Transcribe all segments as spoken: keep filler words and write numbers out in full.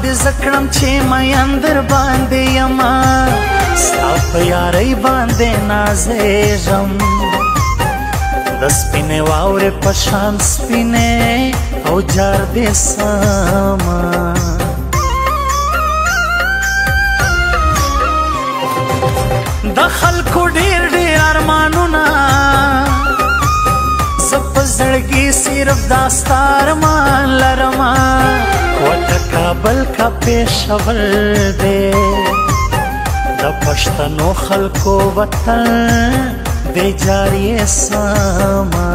دې زکړم چې مین در باندې یما ستا په یارۍ باندې نازېږم د سپینې واورې په شان سپینې او جار دې سما د خلکو ډېر ډېر ارمانونه زه په زړګي صرف دا ستا ارمان لرمه وټه کابل کا پېښور دی د پښتنو خلکو وطن دی جاري سما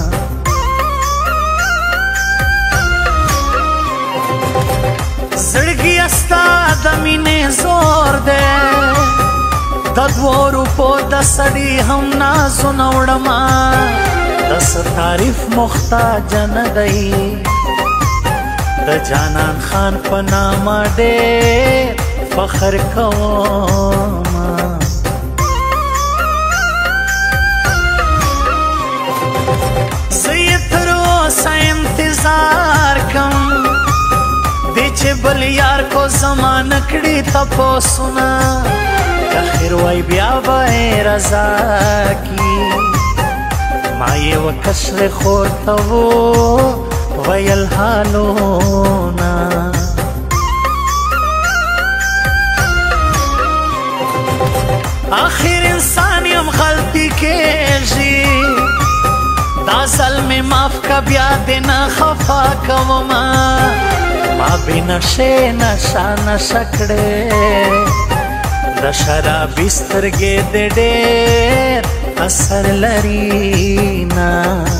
زړګي ستا د مینې زور دی د دوو روپو د سړي هم نازونه وړمه د څه تعریف محتاج نه دی د جانان خان په نامه ډېر فخر کومه زه یې تر اوسه انتظار کوم دی چې بل یار کو زما نه کړي تپوسونه اخر وای بیا به رضا کی ما یې وکشر خور ته و ویل حالونه آخر انسان یم غلطي کېږي دا ځل مې معاف که بیا دې نه خفا کومه ما بې نشې نشه نشه کړې د شرابي سترګې دې ډېر اثر لري نه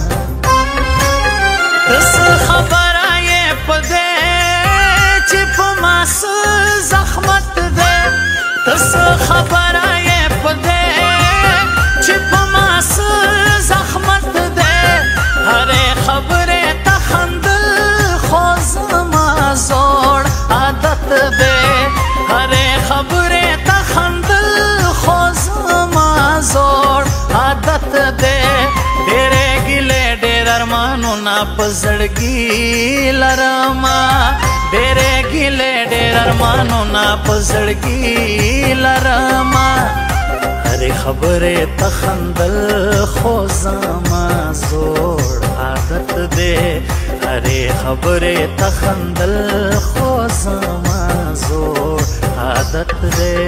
ته څه خبره یې په دې چې په ما څه زحمت دی ته څه خبره یې په دې چې په ما څه زحمت دی هرې خبرې ته خندل خو زما زوړ عادت دی هرې خبرې ته خندل خو زما زوړ عادت دی ډېرې ګیلې ډېر ارمانونه په زړګي لرمه ډېرې ګیلې ډېر ارمانونه په زړګي لرمه هرې خبرې ته خندل خو زما زوړ عادت دی هرې خبرې ته خندل خو زما زوړ عادت دی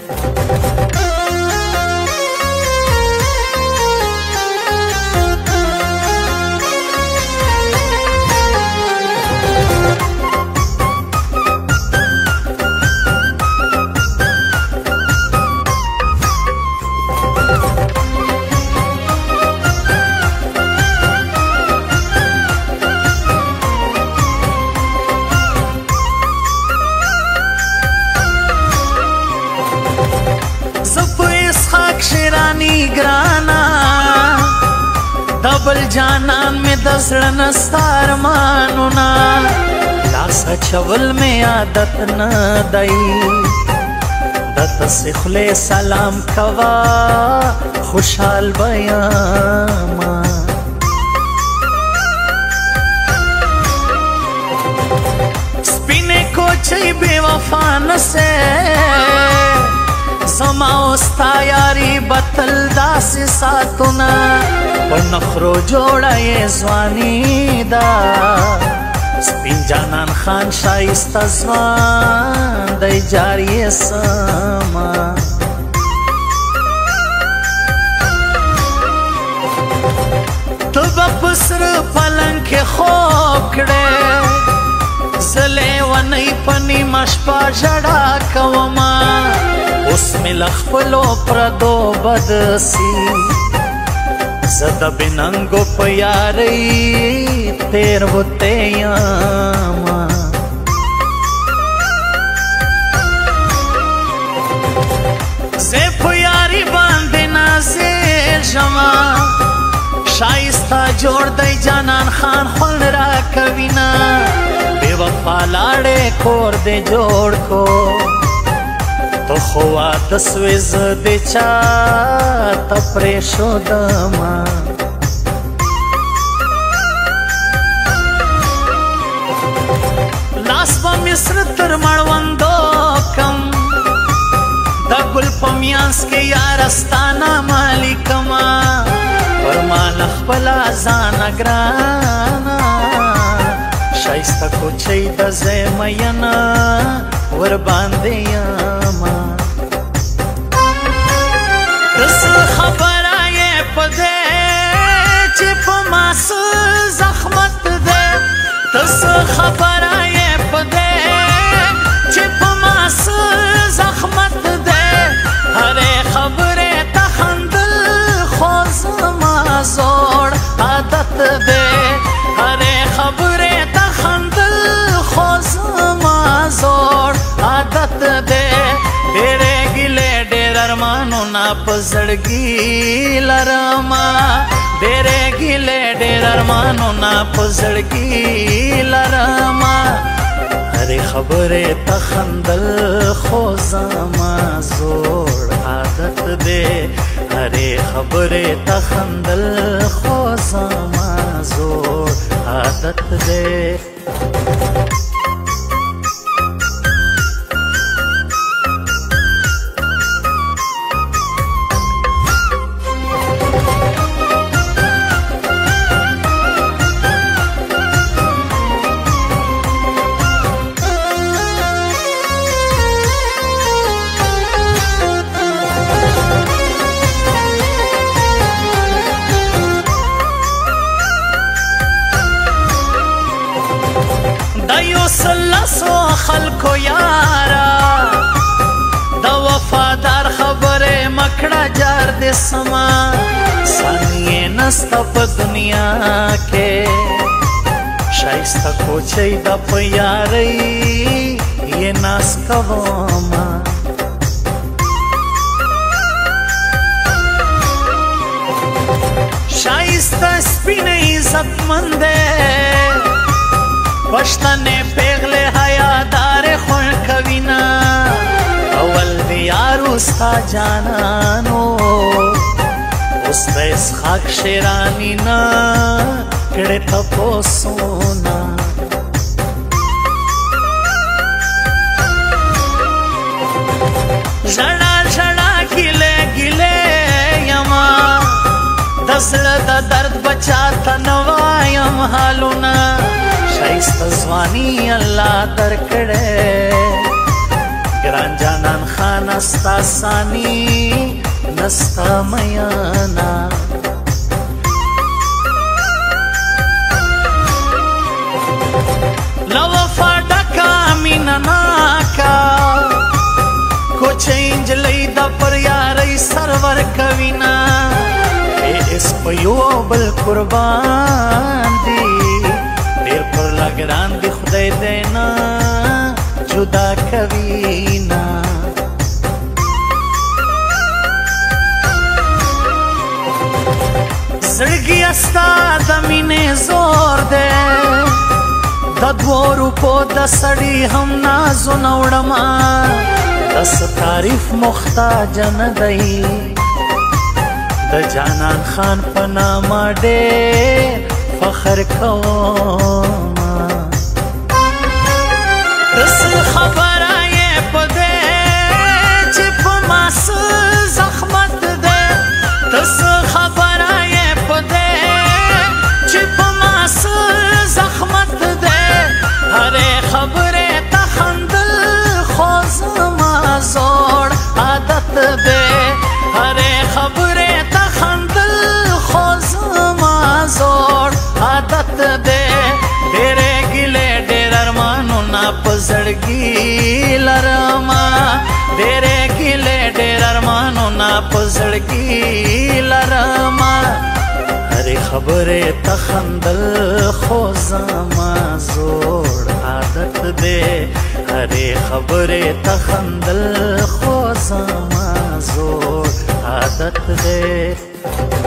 ګرانا دبل جانان میں د زړه نه ستا ارمانونه لاس اچول مې عادت نه دی د تسې خولې سلام کوه خوشحال به یمه سپینې کوچۍ بې وفا نسې زما او ستا یاري به تل داسې ساتونه په نخرو جوړه یې ځواني ده سپین جانان خان ښایسته ځوان دی جاري سما ته به په سره پلنګ کې خوب کړې زه لیونۍ په نیمه شپه ژړا کومه اوس مې له خپلو پردو بد سي زه د بننګو په یارۍ تېروتی یمه زه په یاري باندې نازېږمه ښایسته جوړ دی جانان خان خوند راکوینه بې وفا لاړې کور دې جوړ کو تو خو واده سوې زه دې چا ته پرېښودمه لاس به مې مصر تر مړوندو کم د ګل په میانس کې یارستانه مالکما پر مال خپله ځانه ګرانه ښایسته کوچۍ د ځای میینه ورباندې یمه ته څه خبره یې په دې چې په ما څه زحمت دی ته څه خبره یې په دې چې په ما څه زحمت دی هرې خبرې ته خندل خو زما زوړ عادت دی هرې خبرې ته خندل خو زما زوړ عادت دی ډېرې ګیلې ډېر ارمانونه په زړګي لرمه ډېرې ګیلې ډېر ارمانونه په زړګي لرمه هرې خبرې ته خندل خو زما زوړ عادت دی هرې خبرې ته خندل خو زما زوړ عادت دی سلسو خلکو یارا د وفادار خبرې مکړه جار دې سما ثانیې نسته په دنیا کې ښایسته کوچۍ د په یارۍ یې ناز کومه ښایسته سپینه عزتمند دی پښتنې پیغلې حیادارې خوړ کوینه اول د یارو ستا جانانو اوس د اسحاق شیراني نه کړې تپوسونه ژړا ژړا ګیلې ګیلې یما د زړه د درد بچا ته نه وایم حالونه ښایسته ځواني الله درکړې ګران جانان خانه ستا ثاني نسته میانه له وفا ډکه مینه ناکه کوچۍ نجلۍ د پر یارۍ سر ورکوینه اس په یو بل قربان دي ډېر پر لګران دی خدای دینا جدا کوینا زړګي استا د مینې زور دی د دوو روپو د سړي هم نازونه وړمه دس تعریف محتاج نه دی د جانان خان په نامه ډېر فخر کوم څه خبره یې په دې چې په ما څه زحمت دی څه خبره یې په دې چې په ما څه زحمت دی هرې خبرې ته خندل خو زما زوړ عادت دی هرې خبرې ته خندل خو زما زوړ عادت دی ډېرې ګیلې ډېر ارمانونه په زړګي لرمه ډېرې ګیلې ډېر ارمانونه په زړګي لرمه هرې خبرې ته خندل خو زما زوړ عادت دی هرې خبرې ته خندل خو زما زوړ عادت دی